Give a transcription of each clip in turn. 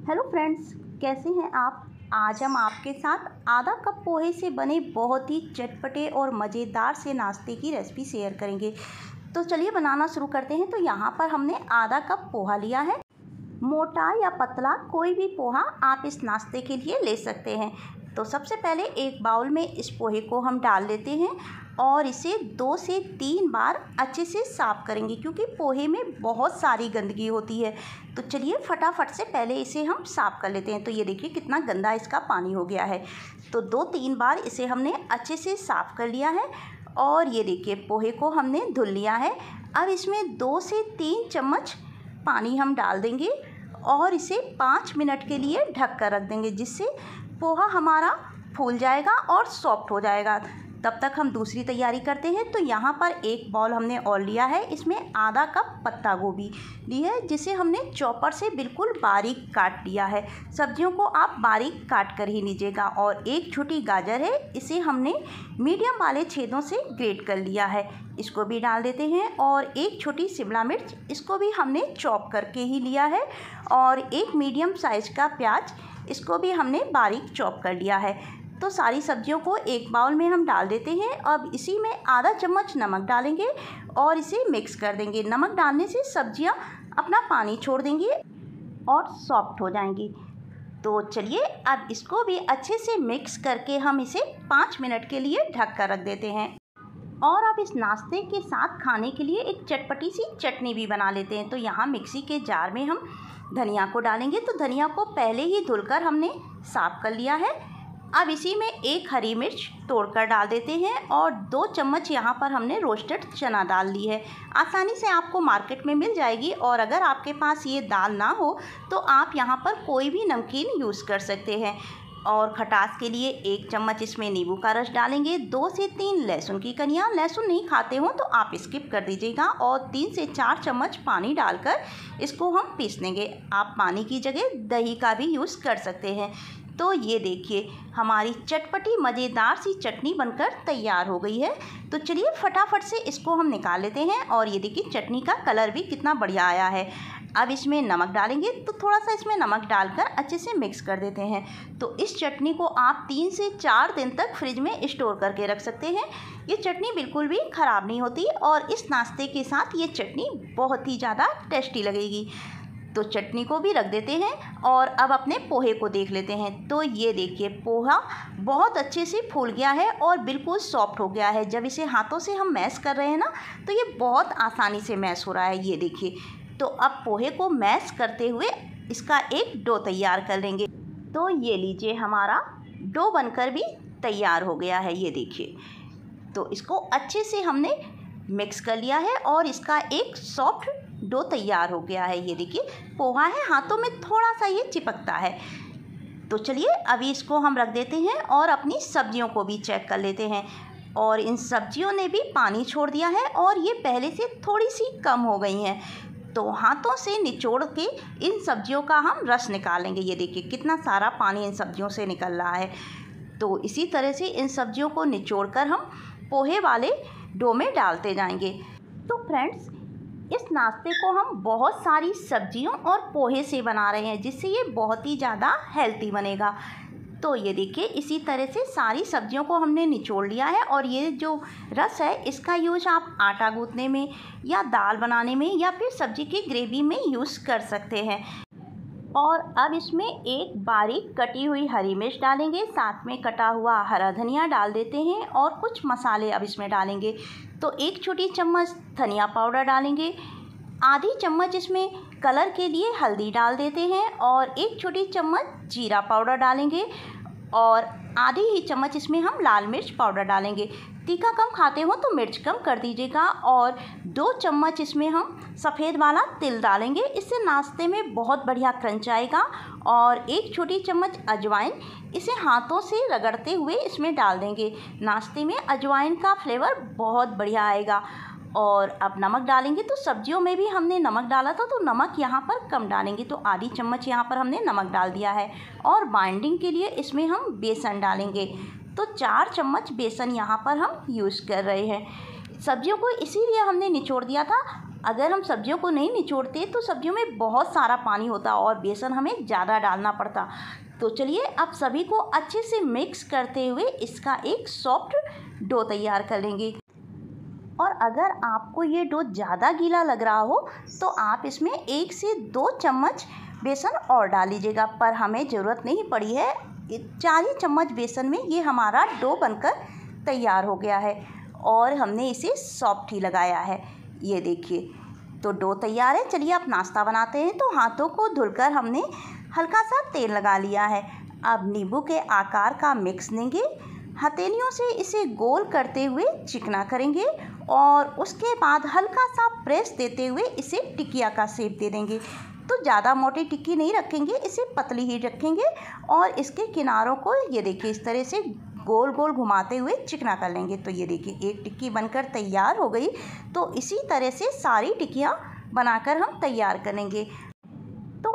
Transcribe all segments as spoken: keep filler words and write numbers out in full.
Hello friends, कैसे हैं आप। आज हम आपके साथ आधा कप पोहे से बने बहुत ही चटपटे और मज़ेदार से नाश्ते की रेसिपी शेयर करेंगे। तो चलिए बनाना शुरू करते हैं। तो यहाँ पर हमने आधा कप पोहा लिया है। मोटा या पतला कोई भी पोहा आप इस नाश्ते के लिए ले सकते हैं। तो सबसे पहले एक बाउल में इस पोहे को हम डाल लेते हैं और इसे दो से तीन बार अच्छे से साफ़ करेंगे, क्योंकि पोहे में बहुत सारी गंदगी होती है। तो चलिए फटाफट से पहले इसे हम साफ़ कर लेते हैं। तो ये देखिए कितना गंदा इसका पानी हो गया है। तो दो तीन बार इसे हमने अच्छे से साफ़ कर लिया है और ये देखिए पोहे को हमने धुल लिया है। अब इसमें दो से तीन चम्मच पानी हम डाल देंगे और इसे पाँच मिनट के लिए ढक कर रख देंगे, जिससे पोहा हमारा फूल जाएगा और सॉफ्ट हो जाएगा। तब तक हम दूसरी तैयारी करते हैं। तो यहाँ पर एक बाउल हमने और लिया है। इसमें आधा कप पत्ता गोभी ली है, जिसे हमने चॉपर से बिल्कुल बारीक काट लिया है। सब्जियों को आप बारीक काट कर ही लीजिएगा। और एक छोटी गाजर है, इसे हमने मीडियम वाले छेदों से ग्रेट कर लिया है, इसको भी डाल देते हैं। और एक छोटी शिमला मिर्च, इसको भी हमने चॉप करके ही लिया है। और एक मीडियम साइज़ का प्याज, इसको भी हमने बारीक चॉप कर लिया है। तो सारी सब्जियों को एक बाउल में हम डाल देते हैं। अब इसी में आधा चम्मच नमक डालेंगे और इसे मिक्स कर देंगे। नमक डालने से सब्जियां अपना पानी छोड़ देंगी और सॉफ्ट हो जाएंगी। तो चलिए अब इसको भी अच्छे से मिक्स करके हम इसे पाँच मिनट के लिए ढक कर रख देते हैं। और अब इस नाश्ते के साथ खाने के लिए एक चटपटी सी चटनी भी बना लेते हैं। तो यहाँ मिक्सी के जार में हम धनिया को डालेंगे। तो धनिया को पहले ही धुलकर हमने साफ़ कर लिया है। अब इसी में एक हरी मिर्च तोड़कर डाल देते हैं और दो चम्मच यहाँ पर हमने रोस्टेड चना दाल ली है। आसानी से आपको मार्केट में मिल जाएगी। और अगर आपके पास ये दाल ना हो तो आप यहाँ पर कोई भी नमकीन यूज़ कर सकते हैं। और खटास के लिए एक चम्मच इसमें नींबू का रस डालेंगे। दो से तीन लहसुन की कलियाँ, लहसुन नहीं खाते हो तो आप स्किप कर दीजिएगा। और तीन से चार चम्मच पानी डालकर इसको हम पीस लेंगे। आप पानी की जगह दही का भी यूज़ कर सकते हैं। तो ये देखिए हमारी चटपटी मज़ेदार सी चटनी बनकर तैयार हो गई है। तो चलिए फटाफट से इसको हम निकाल लेते हैं। और ये देखिए चटनी का कलर भी कितना बढ़िया आया है। अब इसमें नमक डालेंगे। तो थोड़ा सा इसमें नमक डालकर अच्छे से मिक्स कर देते हैं। तो इस चटनी को आप तीन से चार दिन तक फ्रिज में स्टोर करके रख सकते हैं। ये चटनी बिल्कुल भी ख़राब नहीं होती और इस नाश्ते के साथ ये चटनी बहुत ही ज़्यादा टेस्टी लगेगी। तो चटनी को भी रख देते हैं और अब अपने पोहे को देख लेते हैं। तो ये देखिए पोहा बहुत अच्छे से फूल गया है और बिल्कुल सॉफ्ट हो गया है। जब इसे हाथों से हम मैश कर रहे हैं ना, तो ये बहुत आसानी से मैश हो रहा है। ये देखिए। तो अब पोहे को मैश करते हुए इसका एक डो तैयार कर लेंगे। तो ये लीजिए हमारा डो बनकर भी तैयार हो गया है। ये देखिए। तो इसको अच्छे से हमने मिक्स कर लिया है और इसका एक सॉफ्ट डो तैयार हो गया है। ये देखिए पोहा है, हाथों में थोड़ा सा ये चिपकता है। तो चलिए अभी इसको हम रख देते हैं और अपनी सब्जियों को भी चेक कर लेते हैं। और इन सब्जियों ने भी पानी छोड़ दिया है और ये पहले से थोड़ी सी कम हो गई हैं। तो हाथों से निचोड़ के इन सब्जियों का हम रस निकालेंगे। ये देखिए कितना सारा पानी इन सब्जियों से निकल रहा है। तो इसी तरह से इन सब्जियों को निचोड़ कर हम पोहे वाले डो में डालते जाएंगे। तो फ्रेंड्स, इस नाश्ते को हम बहुत सारी सब्जियों और पोहे से बना रहे हैं, जिससे ये बहुत ही ज़्यादा हेल्दी बनेगा। तो ये देखिए इसी तरह से सारी सब्जियों को हमने निचोड़ लिया है। और ये जो रस है इसका यूज आप आटा गूंथने में या दाल बनाने में या फिर सब्जी की ग्रेवी में यूज़ कर सकते हैं। और अब इसमें एक बारीक कटी हुई हरी मिर्च डालेंगे, साथ में कटा हुआ हरा धनिया डाल देते हैं और कुछ मसाले अब इसमें डालेंगे। तो एक छोटी चम्मच धनिया पाउडर डालेंगे, आधी चम्मच इसमें कलर के लिए हल्दी डाल देते हैं और एक छोटी चम्मच जीरा पाउडर डालेंगे और आधी ही चम्मच इसमें हम लाल मिर्च पाउडर डालेंगे। तीखा कम खाते हो तो मिर्च कम कर दीजिएगा। और दो चम्मच इसमें हम सफ़ेद वाला तिल डालेंगे, इससे नाश्ते में बहुत बढ़िया क्रंच आएगा। और एक छोटी चम्मच अजवाइन, इसे हाथों से रगड़ते हुए इसमें डाल देंगे। नाश्ते में अजवाइन का फ्लेवर बहुत बढ़िया आएगा। और अब नमक डालेंगे। तो सब्जियों में भी हमने नमक डाला था, तो नमक यहाँ पर कम डालेंगे। तो आधी चम्मच यहाँ पर हमने नमक डाल दिया है। और बाइंडिंग के लिए इसमें हम बेसन डालेंगे। तो चार चम्मच बेसन यहाँ पर हम यूज़ कर रहे हैं। सब्जियों को इसीलिए हमने निचोड़ दिया था अगर हम सब्जियों को नहीं निचोड़ते तो सब्जियों में बहुत सारा पानी होता और बेसन हमें ज़्यादा डालना पड़ता। तो चलिए अब सभी को अच्छे से मिक्स करते हुए इसका एक सॉफ्ट डो तैयार कर लेंगे। और अगर आपको ये डो ज़्यादा गीला लग रहा हो तो आप इसमें एक से दो चम्मच बेसन और डाल लीजिएगा, पर हमें ज़रूरत नहीं पड़ी है। चार ही चम्मच बेसन में ये हमारा डो बनकर तैयार हो गया है और हमने इसे सॉफ्ट ही लगाया है। ये देखिए, तो डो तैयार है। चलिए आप नाश्ता बनाते हैं। तो हाथों को धुलकर हमने हल्का सा तेल लगा लिया है। अब नींबू के आकार का मिक्स लेंगे, हथेलियों से इसे गोल करते हुए चिकना करेंगे और उसके बाद हल्का सा प्रेस देते हुए इसे टिकिया का शेप दे देंगे। तो ज़्यादा मोटी टिक्की नहीं रखेंगे, इसे पतली ही रखेंगे और इसके किनारों को ये देखिए इस तरह से गोल गोल घुमाते हुए चिकना कर लेंगे। तो ये देखिए एक टिक्की बनकर तैयार हो गई। तो इसी तरह से सारी टिक्कियाँ बनाकर हम तैयार करेंगे। तो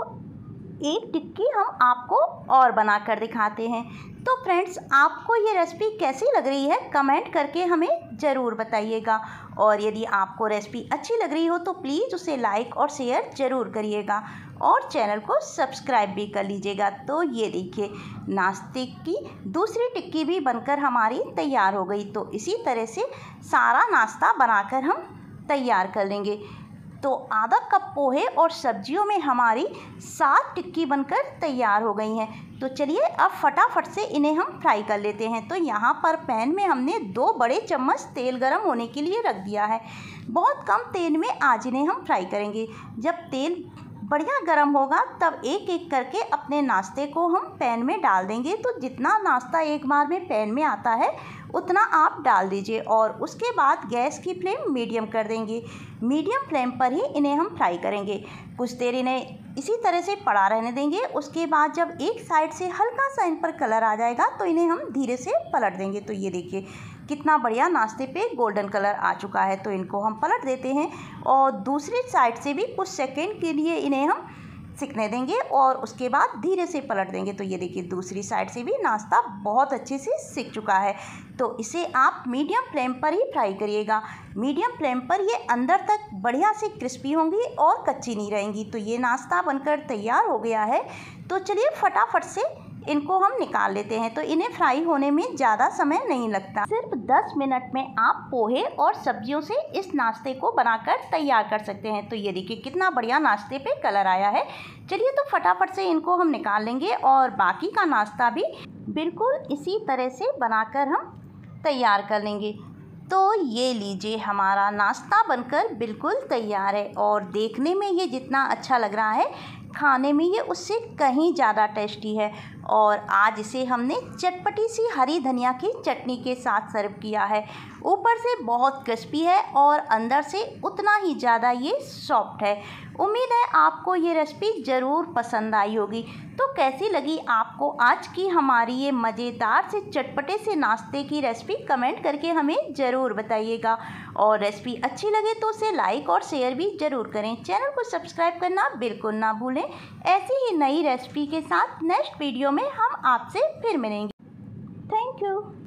एक टिक्की हम आपको और बनाकर दिखाते हैं। तो फ्रेंड्स, आपको ये रेसिपी कैसी लग रही है कमेंट करके हमें ज़रूर बताइएगा। और यदि आपको रेसिपी अच्छी लग रही हो तो प्लीज़ उसे लाइक और शेयर ज़रूर करिएगा और चैनल को सब्सक्राइब भी कर लीजिएगा। तो ये देखिए नाश्ते की दूसरी टिक्की भी बनकर हमारी तैयार हो गई। तो इसी तरह से सारा नाश्ता बनाकर हम तैयार कर लेंगे। तो आधा कप पोहे और सब्जियों में हमारी सात टिक्की बनकर तैयार हो गई हैं। तो चलिए अब फटाफट से इन्हें हम फ्राई कर लेते हैं। तो यहाँ पर पैन में हमने दो बड़े चम्मच तेल गरम होने के लिए रख दिया है। बहुत कम तेल में आज इन्हें हम फ्राई करेंगे। जब तेल बढ़िया गरम होगा तब एक एक करके अपने नाश्ते को हम पैन में डाल देंगे। तो जितना नाश्ता एक बार में पैन में आता है उतना आप डाल दीजिए और उसके बाद गैस की फ्लेम मीडियम कर देंगे। मीडियम फ्लेम पर ही इन्हें हम फ्राई करेंगे। कुछ देर इन्हें इसी तरह से पड़ा रहने देंगे। उसके बाद जब एक साइड से हल्का सा इन पर कलर आ जाएगा तो इन्हें हम धीरे से पलट देंगे। तो ये देखिए कितना बढ़िया नाश्ते पे गोल्डन कलर आ चुका है। तो इनको हम पलट देते हैं और दूसरी साइड से भी कुछ सेकंड के लिए इन्हें हम सिकने देंगे और उसके बाद धीरे से पलट देंगे। तो ये देखिए दूसरी साइड से भी नाश्ता बहुत अच्छे से सिक चुका है। तो इसे आप मीडियम फ्लेम पर ही फ्राई करिएगा। मीडियम फ्लेम पर ये अंदर तक बढ़िया से क्रिस्पी होंगी और कच्ची नहीं रहेंगी। तो ये नाश्ता बनकर तैयार हो गया है। तो चलिए फटाफट से इनको हम निकाल लेते हैं। तो इन्हें फ्राई होने में ज़्यादा समय नहीं लगता। सिर्फ दस मिनट में आप पोहे और सब्जियों से इस नाश्ते को बनाकर तैयार कर सकते हैं। तो ये देखिए कितना बढ़िया नाश्ते पे कलर आया है। चलिए तो फटाफट से इनको हम निकाल लेंगे और बाकी का नाश्ता भी बिल्कुल इसी तरह से बनाकर हम तैयार कर लेंगे। तो ये लीजिए हमारा नाश्ता बनकर बिल्कुल तैयार है और देखने में ये जितना अच्छा लग रहा है खाने में ये उससे कहीं ज़्यादा टेस्टी है। और आज इसे हमने चटपटी सी हरी धनिया की चटनी के साथ सर्व किया है। ऊपर से बहुत क्रिस्पी है और अंदर से उतना ही ज़्यादा ये सॉफ्ट है। उम्मीद है आपको ये रेसिपी ज़रूर पसंद आई होगी। तो कैसी लगी आपको आज की हमारी ये मज़ेदार से चटपटे से नाश्ते की रेसिपी कमेंट करके हमें ज़रूर बताइएगा। और रेसिपी अच्छी लगे तो उसे लाइक और शेयर भी ज़रूर करें। चैनल को सब्सक्राइब करना बिल्कुल ना भूलें। ऐसी ही नई रेसिपी के साथ नेक्स्ट वीडियो में हम आपसे फिर मिलेंगे। Thank you.